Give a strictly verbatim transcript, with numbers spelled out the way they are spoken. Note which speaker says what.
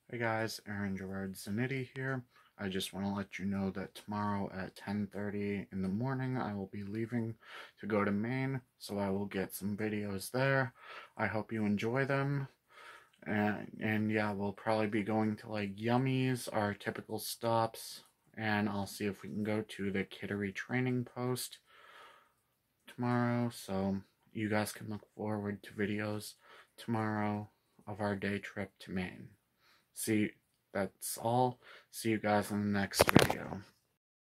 Speaker 1: Hey guys, Aaron Gerrard-Ziniti here. I just want to let you know that tomorrow at ten thirty in the morning I will be leaving to go to Maine, so I will get some videos there. I hope you enjoy them. And, and yeah, we'll probably be going to like Yummies, our typical stops, and I'll see if we can go to the Kittery Training Post tomorrow, so you guys can look forward to videos tomorrow of our day trip to Maine. See, that's all. See you guys in the next video.